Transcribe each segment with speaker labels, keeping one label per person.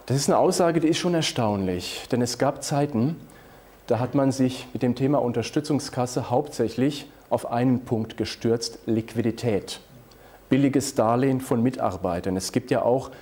Speaker 1: Das ist eine Aussage, die ist schon erstaunlich, denn es gab Zeiten, da hat man sich mit dem Thema Unterstützungskasse hauptsächlich auf einen Punkt gestürzt: Liquidität, billiges Darlehen von Mitarbeitern. Es gibt ja auch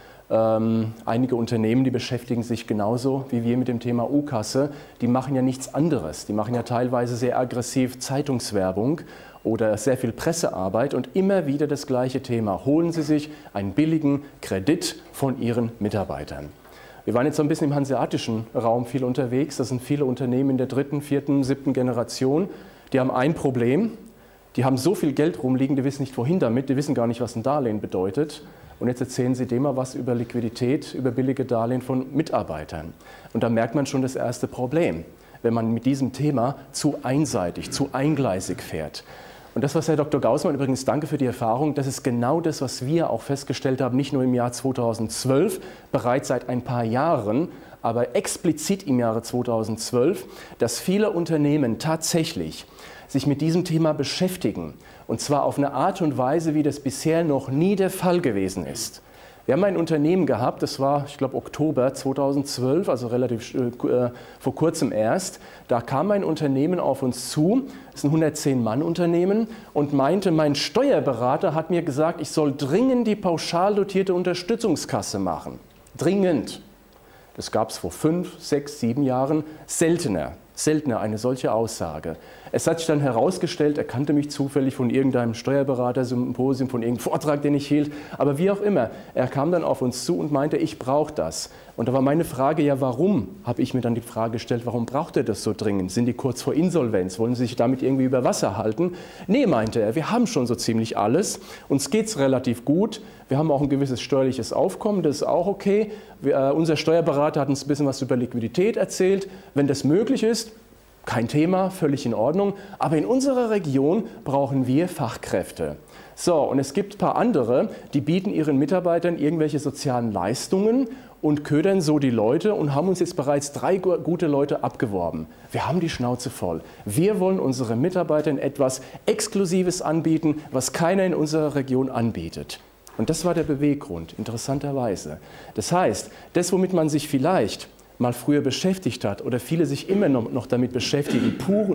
Speaker 1: einige Unternehmen, die beschäftigen sich genauso wie wir mit dem Thema U-Kasse. Die machen ja nichts anderes. Die machen ja teilweise sehr aggressiv Zeitungswerbung oder sehr viel Pressearbeit und immer wieder das gleiche Thema. Holen Sie sich einen billigen Kredit von Ihren Mitarbeitern. Wir waren jetzt so ein bisschen im hanseatischen Raum viel unterwegs. Das sind viele Unternehmen in der 3., 4., 7. Generation. Die haben ein Problem. Die haben so viel Geld rumliegen, die wissen nicht wohin damit. Die wissen gar nicht, was ein Darlehen bedeutet. Und jetzt erzählen Sie dem mal was über Liquidität, über billige Darlehen von Mitarbeitern. Und da merkt man schon das erste Problem, wenn man mit diesem Thema zu einseitig, zu eingleisig fährt. Und das, was Herr Dr. Gaußmann, übrigens danke für die Erfahrung, das ist genau das, was wir auch festgestellt haben, nicht nur im Jahr 2012, bereits seit ein paar Jahren, aber explizit im Jahre 2012, dass viele Unternehmen tatsächlich sich mit diesem Thema beschäftigen, und zwar auf eine Art und Weise, wie das bisher noch nie der Fall gewesen ist. Wir haben ein Unternehmen gehabt, das war, ich glaube, Oktober 2012, also relativ vor kurzem erst. Da kam ein Unternehmen auf uns zu, das ist ein 110-Mann-Unternehmen, und meinte, mein Steuerberater hat mir gesagt, ich soll dringend die pauschal dotierte Unterstützungskasse machen. Dringend. Das gab es vor 5, 6, 7 Jahren seltener eine solche Aussage. Es hat sich dann herausgestellt, er kannte mich zufällig von irgendeinem Steuerberater-Symposium, von irgendeinem Vortrag, den ich hielt, aber wie auch immer, er kam dann auf uns zu und meinte, ich brauche das. Und da war meine Frage, ja warum, habe ich mir dann die Frage gestellt, warum braucht er das so dringend? Sind die kurz vor Insolvenz? Wollen sie sich damit irgendwie über Wasser halten? Nee, meinte er, wir haben schon so ziemlich alles, uns geht es relativ gut, wir haben auch ein gewisses steuerliches Aufkommen, das ist auch okay. Unser Steuerberater hat uns ein bisschen was über Liquidität erzählt, wenn das möglich ist, kein Thema, völlig in Ordnung, aber in unserer Region brauchen wir Fachkräfte. So, und es gibt ein paar andere, die bieten ihren Mitarbeitern irgendwelche sozialen Leistungen und ködern so die Leute und haben uns jetzt bereits 3 gute Leute abgeworben. Wir haben die Schnauze voll. Wir wollen unseren Mitarbeitern etwas Exklusives anbieten, was keiner in unserer Region anbietet. Und das war der Beweggrund, interessanterweise. Das heißt, das, womit man sich vielleicht mal früher beschäftigt hat oder viele sich immer noch damit beschäftigen,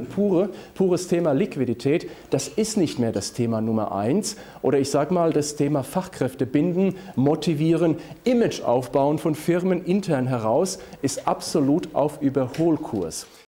Speaker 1: pures Thema Liquidität, das ist nicht mehr das Thema Nummer 1 oder ich sage mal das Thema Fachkräfte binden, motivieren, Image aufbauen von Firmen intern heraus ist absolut auf Überholkurs.